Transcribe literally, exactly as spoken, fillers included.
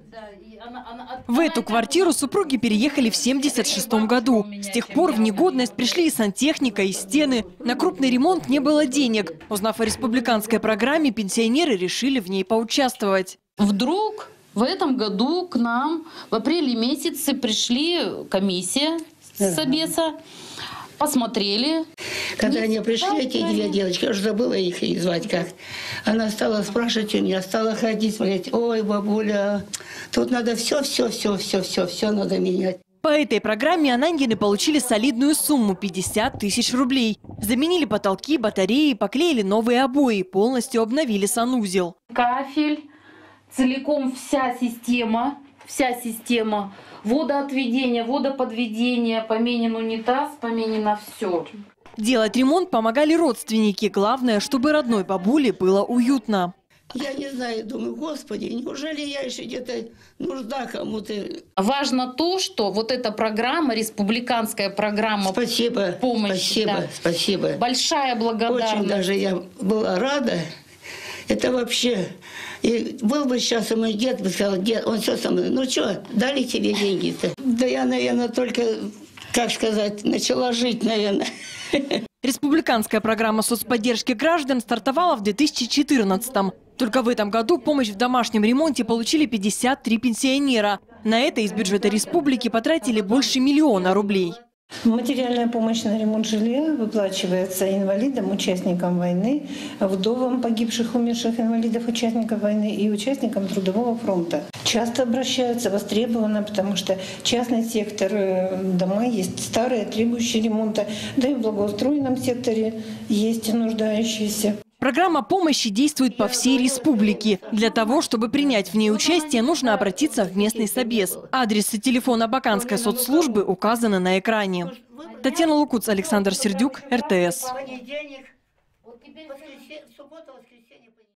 В эту квартиру супруги переехали в семьдесят шестом году. С тех пор в негодность пришли и сантехника, и стены. На крупный ремонт не было денег. Узнав о республиканской программе, пенсионеры решили в ней поучаствовать. Вдруг в этом году к нам в апреле месяце пришли комиссия с собеса, посмотрели. Когда они пришли, эти две девочки, я уже забыла их звать как, она стала спрашивать у меня, стала ходить, смотреть, ой, бабуля, тут надо все, все, все, все, все, все надо менять. По этой программе Ананьины получили солидную сумму – пятьдесят тысяч рублей. Заменили потолки, батареи, поклеили новые обои, полностью обновили санузел. Кафель, целиком вся система, вся система, водоотведение, водоподведение, поменен унитаз, поменено все. Делать ремонт помогали родственники. Главное, чтобы родной бабуле было уютно. Я не знаю, думаю, господи, неужели я еще где-то нужда кому-то? Важно то, что вот эта программа, республиканская программа спасибо, помощи. Спасибо, да, спасибо. Большая благодарность. Очень даже я была рада. Это вообще... И был бы сейчас мой дед, бы сказал, дед, он все со мной, ну что, дали тебе деньги-то? Да я, наверное, только, как сказать, начала жить, наверное. Республиканская программа соцподдержки граждан стартовала в две тысячи четырнадцатом. Только в этом году помощь в домашнем ремонте получили пятьдесят три пенсионера. На это из бюджета республики потратили больше миллиона рублей. Материальная помощь на ремонт жилья выплачивается инвалидам, участникам войны, вдовам погибших, умерших инвалидов, участников войны и участникам Трудового фронта. Часто обращаются, востребовано, потому что частный сектор, дома есть старые, требующие ремонта, да и в благоустроенном секторе есть нуждающиеся. Программа помощи действует по всей республике. Для того, чтобы принять в ней участие, нужно обратиться в местный собес. Адрес и телефон Абаканской соцслужбы указаны на экране. Татьяна Лукуц, Александр Сердюк, эр тэ эс.